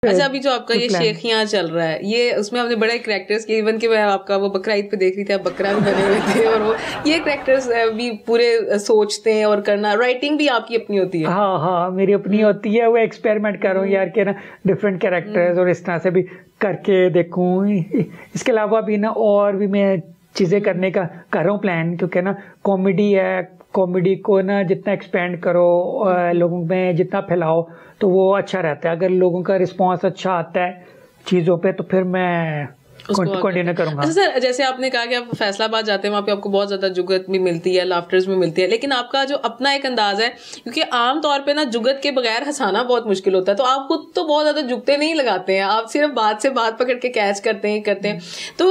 अच्छा, अभी जो आपका ये शेखियाँ चल रहा है, ये उसमें आपने बड़े कैरेक्टर्स किए, इवन कि मैं आपका वो बकरा ईद पे देख रही थी, आप बकरा भी बने हुए थे, और वो ये कैरेक्टर्स भी पूरे सोचते हैं और करना, राइटिंग भी आपकी अपनी होती है? हाँ, मेरी अपनी होती है, वो एक्सपेरिमेंट कर रहा हूँ यार, के ना डिफरेंट कैरेक्टर्स और इस तरह से भी करके देखूँ। इसके अलावा भी ना और भी मैं चीज़ें करने का कर रहा हूँ प्लान, क्योंकि ना कॉमेडी है, कॉमेडी को ना जितना एक्सपेंड करो, लोगों में जितना फैलाओ तो वो अच्छा रहता है। अगर लोगों का रिस्पांस अच्छा आता है चीज़ों पे तो फिर मैं कंटिन्यू करूंगा। अच्छा सर, जैसे आपने कहा कि आप फैसलाबाद जाते हैं, वहाँ पे आपको बहुत ज्यादा जुगत भी मिलती है, लाफ्टर्स भी मिलती है, लेकिन आपका जो अपना एक अंदाज है, क्योंकि आम तौर पे ना जुगत के बगैर हंसाना बहुत मुश्किल होता है, तो आप खुद तो बहुत ज्यादा जुगते नहीं लगाते हैं, आप सिर्फ बात से बात पकड़ के कैच करते हैं। तो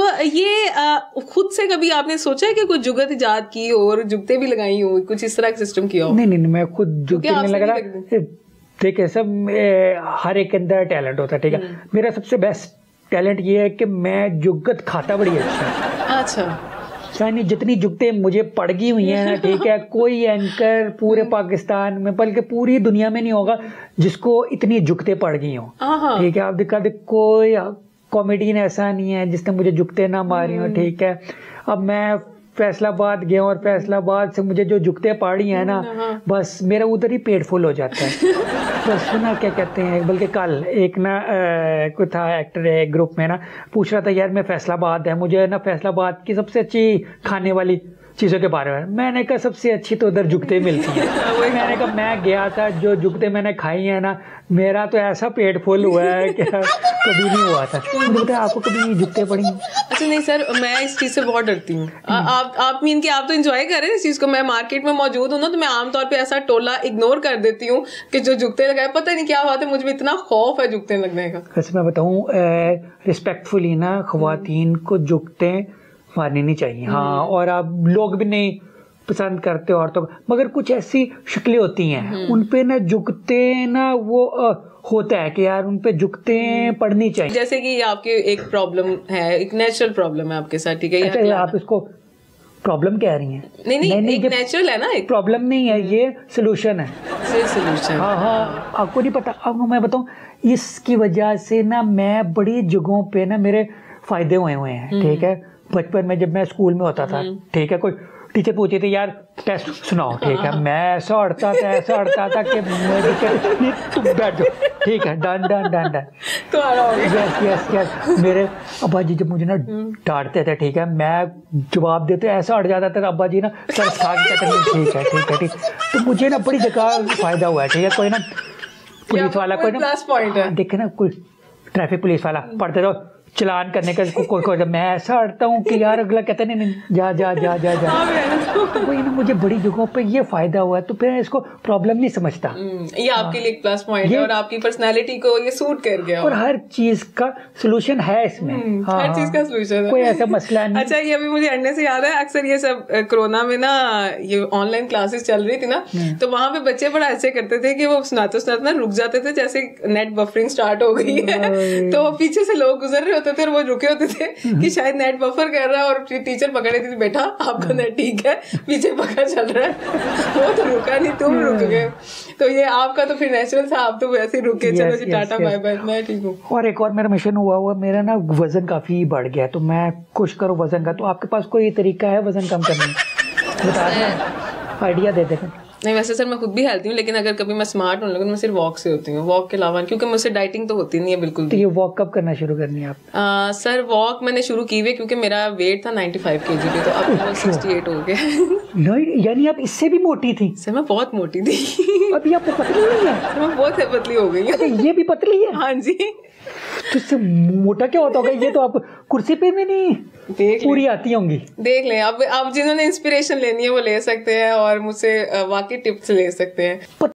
ये खुद से कभी आपने सोचा है कि कुछ जुगत इजाद की और जुगते भी लगाई हो, कुछ इस तरह का सिस्टम किया हो? नहीं, मैं खुद जुगते नहीं लगा रहा। देखिए सब हर एक के अंदर टैलेंट होता है, ठीक है। मेरा सबसे बेस्ट टैलेंट ये है कि मैं जुगत खाता बड़ी अच्छा यानी जितनी जुगतें मुझे पड़ गई हुई हैं ना, ठीक है, कोई एंकर पूरे पाकिस्तान में बल्कि पूरी दुनिया में नहीं होगा जिसको इतनी जुगतें पड़ गई हों, ठीक है। आप दिखा दे, कोई कॉमेडियन ऐसा नहीं है जिसने मुझे जुगतें ना मारी हो, ठीक है। अब मैं फैसलाबाद गया और फैसलाबाद से मुझे जो जुगते पड़ी है ना, बस मेरा उधर ही पेट फुल हो जाता है। बस सुना क्या कहते हैं, बल्कि कल एक ना कोई था एक्टर है ग्रुप में ना, पूछ रहा था यार मैं फैसलाबाद है, मुझे ना फैसलाबाद की सबसे अच्छी खाने वाली चीज़ों के बारे में। मैंने कहा सबसे अच्छी तो उधर जुगते मिलती है। मैंने कहा मैं गया था, जो जुगते मैंने खाई है ना, मेरा तो ऐसा पेट फुल हुआ है कि कभी नहीं हुआ था। मुझे बताया आपको कभी जुगते पड़ी? अच्छा नहीं सर, मैं इस चीज़ से बहुत डरती हूँ। आप मीन कि आप तो एंजॉय कर रहे हैं इस चीज़ को, मैं मार्केट में मौजूद हूँ ना, तो मैं आमतौर पे ऐसा टोला इग्नोर कर देती हूँ कि जो जुगते लगाए, पता नहीं क्या बात है, मुझे इतना खौफ है जुगते लगने का। वैसे मैं बताऊँ रिस्पेक्टफुली ना, ख्वातीन को जुगते मारनी नहीं चाहिए, हाँ, और आप लोग भी नहीं पसंद करते औरतों को, मगर कुछ ऐसी शक्लें होती हैं उन पे ना जुगते ना वो होता है कि यार उन पे जुगते पड़नी चाहिए। जैसे कि आपकी एक प्रॉब्लम है, एक नेचुरल प्रॉब्लम है आपके साथ, ठीक है। अच्छा, आप इसको प्रॉब्लम कह रही हैं? नहीं, एक नेचुरल है ना, एक प्रॉब्लम नहीं है, ये सोल्यूशन है। सोल्यूशन, हाँ, आपको नहीं पता। अब मैं बताऊँ, इसकी वजह से ना मैं बड़ी जगहों पे ना मेरे फायदे हुए हैं, ठीक है। बचपन में जब मैं स्कूल में होता था, ठीक है, कोई टीचर पूछती थी यार टेस्ट सुनाओ, ठीक है, मैं ऐसा अड़ता था कि तुम बैठ जाओ, ठीक है, डन। तो यस। मेरे अब्बा जी जब मुझे ना डांटते थे, ठीक है, मैं जवाब देते ऐसा अड़ जाता था, अब्बा जी ना सर खा के कहते ठीक। तो मुझे ना बड़ी जगह फायदा हुआ है, ठीक है। कोई ना पुलिस वाला, कोई ना देखे ना, कोई ट्रैफिक पुलिस वाला पढ़ते रहो चलान करने का, कोई मैं ऐसा अड़ता हूँ कि यार अगला कहता नहीं जा। वही ना, मुझे बड़ी जगहों पे ये फायदा हुआ है, तो फिर इसको प्रॉब्लम नहीं समझता। ये आपके लिए एक प्लस पॉइंट है और आपकी पर्सनालिटी को ये सूट कर गया, और हर चीज का सोल्यूशन है इसमें। हर चीज का सोल्यूशन है, कोई ऐसा मसला नहीं। अच्छा, ये अभी मुझे अड़ने से याद है, अक्सर ये सब कोरोना में ना ये ऑनलाइन क्लासेस चल रही थी ना, तो वहां पे बच्चे बड़ा ऐसे करते थे कि वो सुनाते ना रुक जाते थे, जैसे नेट बफरिंग स्टार्ट हो गई है, तो पीछे से लोग गुजर रहे होते थे और वो रुके होते थे कि शायद नेट बफर कर रहा है, और टीचर पकड़ रही थी, बेटा आपका नेट ठीक है, पीछे पका चल रहा है। वो तो रुका नहीं, तुम रुक गए। तो ये आपका तो फिर नेचुरल था, आप तो वैसे रुके, चलो जी टाटा बाय बाय, मैं ठीक हूँ। और एक और मेरा मिशन हुआ मेरा ना वजन काफी बढ़ गया, तो मैं कोशिश करूँ वजन का। तो आपके पास कोई तरीका है वजन कम करने का? बता दें, आइडिया दे दें। नहीं, वैसे सर मैं खुद भी हेल्थी हूँ, लेकिन अगर कभी मैं स्मार्ट होने लगूँ, मैं सिर्फ वॉक से होती हूँ, वॉक के अलावा, क्योंकि मुझसे डाइटिंग तो होती नहीं है बिल्कुल। तो ये वॉक कब करना शुरू करनी है आप? सर वॉक मैंने शुरू की हुई है, क्योंकि मेरा वेट था 95 kg पे, तो अब वो 68 हो गया। यानी आप इससे भी मोटी थी? सर मैं बहुत मोटी थी। अभी आप पतली नहीं है? सर मैं बहुत पतली हो गई हूँ। ये भी पतली है? हाँ जी। तो इससे मोटा क्या होता होगा? ये तो आप कुर्सी पे भी नहीं पूरी आती होंगी। देख लें, अब जिन्होंने इंस्पिरेशन लेनी है वो ले सकते हैं, और मुझसे वाकई टिप्स ले सकते हैं।